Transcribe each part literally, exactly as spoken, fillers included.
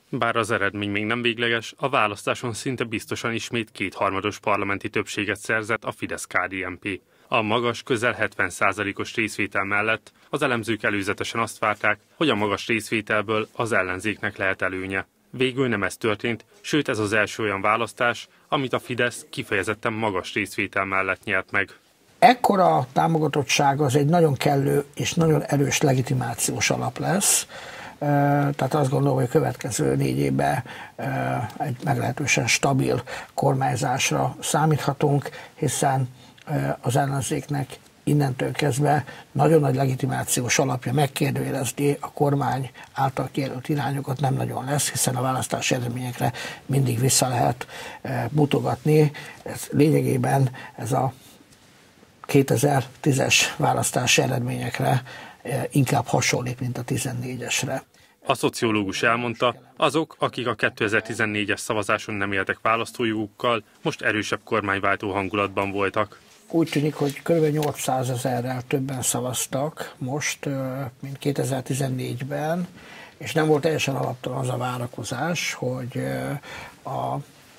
Bár az eredmény még nem végleges, a választáson szinte biztosan ismét kétharmados parlamenti többséget szerzett a Fidesz-ká dé en pé. A magas, közel hetven százalékos részvétel mellett az elemzők előzetesen azt várták, hogy a magas részvételből az ellenzéknek lehet előnye. Végül nem ez történt, sőt ez az első olyan választás, amit a Fidesz kifejezetten magas részvétel mellett nyert meg. Ekkora támogatottság az egy nagyon kellő és nagyon erős legitimációs alap lesz. Tehát azt gondolom, hogy a következő négy évben egy meglehetősen stabil kormányzásra számíthatunk, hiszen az ellenzéknek innentől kezdve nagyon nagy legitimációs alapja megkérdőjelezni a kormány által kijelölt irányokat nem nagyon lesz, hiszen a választási eredményekre mindig vissza lehet mutogatni. Ez lényegében ez a kétezer-tízes választási eredményekre inkább hasonlít, mint a tizennégyesre. A szociológus elmondta, azok, akik a kétezer-tizennégyes szavazáson nem éltek választójogukkal, most erősebb kormányváltó hangulatban voltak. Úgy tűnik, hogy kb. nyolcszázezerrel többen szavaztak most, mint kétezer-tizennégyben, és nem volt teljesen alaptalan az a várakozás, hogy a,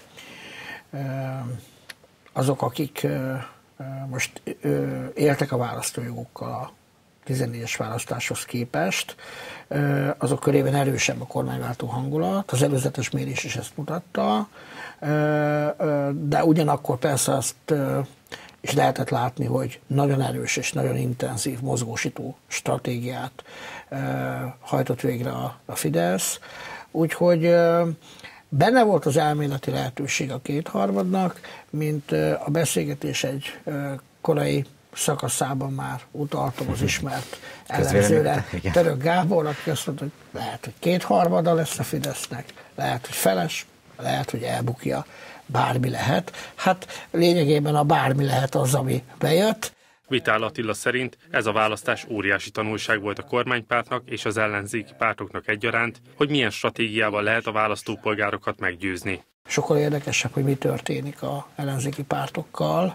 azok, akik most éltek a választójogukkal a tizennégyes választáshoz képest, azok körében erősebb a kormányváltó hangulat, az előzetes mérés is ezt mutatta, de ugyanakkor persze azt is lehetett látni, hogy nagyon erős és nagyon intenzív mozgósító stratégiát hajtott végre a Fidesz, úgyhogy benne volt az elméleti lehetőség a kétharmadnak, mint a beszélgetés egy korai szakaszában már utaltam az ismert ellenzőre, Török Gábor, aki azt mondta, hogy lehet, hogy kétharmada lesz a Fidesznek, lehet, hogy feles, lehet, hogy elbukja, bármi lehet. Hát lényegében a bármi lehet az, ami bejött. Vitál Attila szerint ez a választás óriási tanulság volt a kormánypártnak és az ellenzéki pártoknak egyaránt, hogy milyen stratégiával lehet a választópolgárokat meggyőzni. Sokkal érdekesebb, hogy mi történik az ellenzéki pártokkal.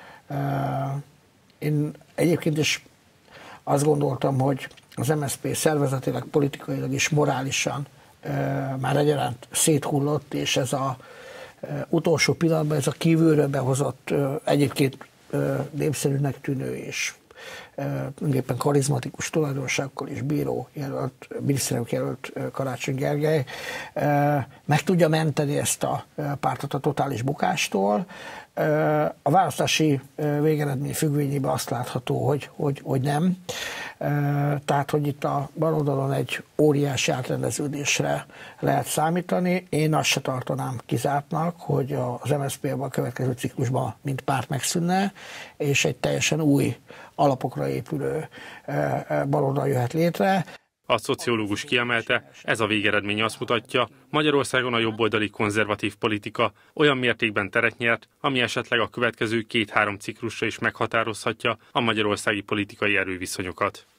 Én egyébként is azt gondoltam, hogy az em es zé pé szervezetileg, politikailag és morálisan már egyaránt széthullott, és ez az utolsó pillanatban ez a kívülről behozott, egyébként népszerűnek tűnő és tulajdonképpen karizmatikus tulajdonságokkal és bíró jelölt, miniszterelnök jelölt Karácsony Gergely meg tudja menteni ezt a pártot a totális bukástól. A választási végeredmény függvényében azt látható, hogy, hogy, hogy nem. Tehát, hogy itt a baloldalon egy óriási átrendeződésre lehet számítani. Én azt se tartanám kizártnak, hogy az em es zé pé-ben a következő ciklusban mint párt megszűnne, és egy teljesen új alapokra épülő baloldal jöhet létre. A szociológus kiemelte, ez a végeredmény azt mutatja, Magyarországon a jobboldali konzervatív politika olyan mértékben teret nyert, ami esetleg a következő két-három ciklusra is meghatározhatja a magyarországi politikai erőviszonyokat.